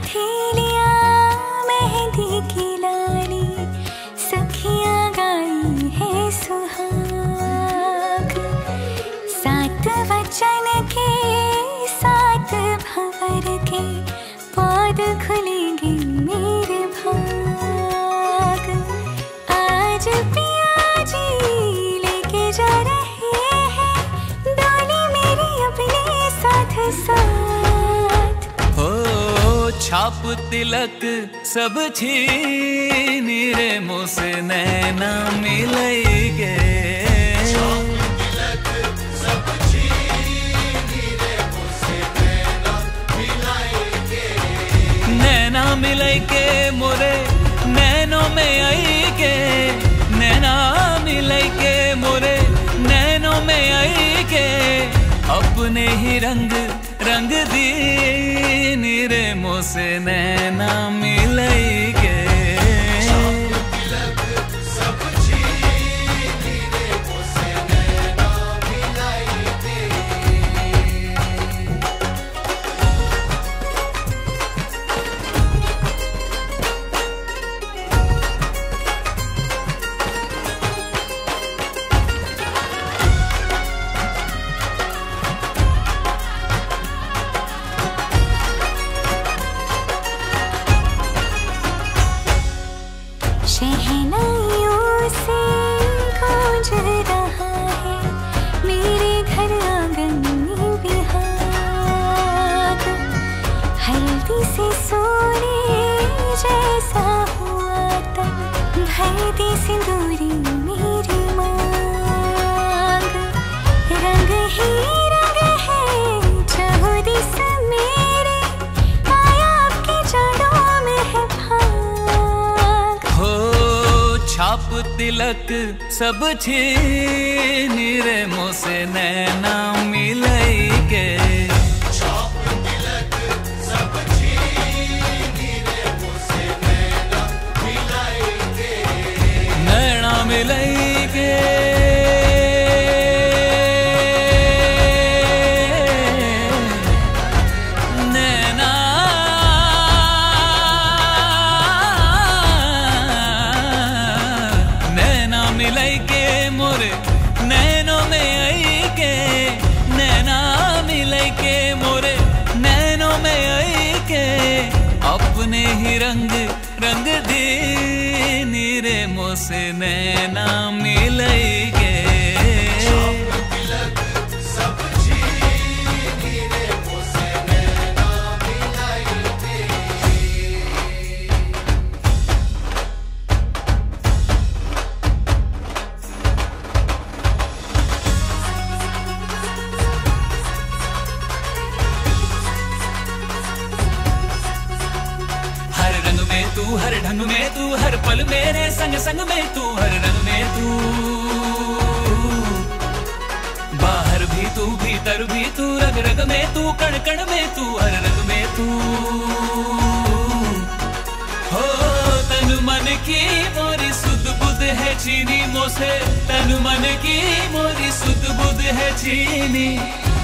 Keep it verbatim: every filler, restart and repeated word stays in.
हथेलियाँ मेहंदी की लाली, सखियाँ गाई है सुहाग। सात वचन के सात भंवर के, पौध खुलेंगे मेरे भाग। आज पिया जी लेके जा रहे हैं डोली मेरी अपने साथ साथ। हो छाप तिलक सब छीन रे मुझसे नैना मिलेंगे। नैना मिलेंगे मोरे नैनों में आएंगे, नैना मिलेंगे मोरे नैनों में आएंगे। अपने ही रंग रंग दीन रे मुझसे नैना मिलेंगे। शहनाइयों से गूंज रहा है मेरे घर आंगन में बिहाग। हल्दी से सोने जैसा हुआ तन, भर दी सिंदूरी मेरी मांग। रंग ही रंग है चहुदी सा मेरे, आया आपके जड़ों में है भाग। छाप तिलक सब छीन रे मुझसे नैना मिलेंगे। छाप तिलक सब छीन रे मुझसे नैना मिलेंगे। नैना मिलेंगे नैना मिलेंगे मोरे नैनों में आएंगे। नैना मिलेंगे मोरे नैनों में आएंगे। अपने ही रंग रंग दीन रे मुझसे नैना मिलेंगे। तू हर ढंग में तू हर पल मेरे संग संग में तू हर रंग में तू। बाहर भी तू भीतर भी तू रग रग में तू कण कण में तू हर रंग में तू। हो तन मन की मोरी सुध बुध है छीनी मोसे, तन मन की मोरी सुध बुध है छीनी।